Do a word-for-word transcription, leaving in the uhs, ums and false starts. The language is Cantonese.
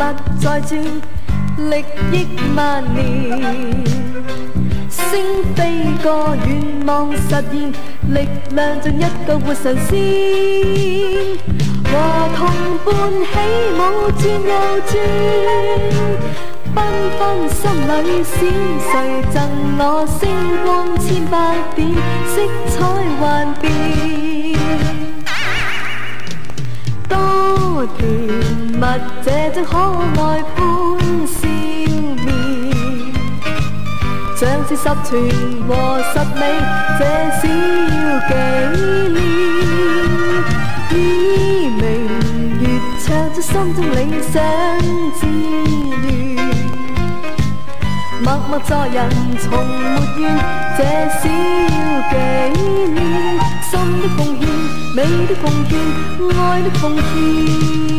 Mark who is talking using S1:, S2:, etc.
S1: 再轉，歷億萬年。星飛過願望實現，力量像一個活神仙，和同伴起舞轉又轉，繽紛心裏閃，誰贈我星光千百點，色彩幻變，多甜蜜這種可愛歡笑面。像是十全和十美這小紀念，以明月唱出心中理想志願，默默助人從沒怨，這小紀念，心的奉獻，美的奉獻，愛的奉獻。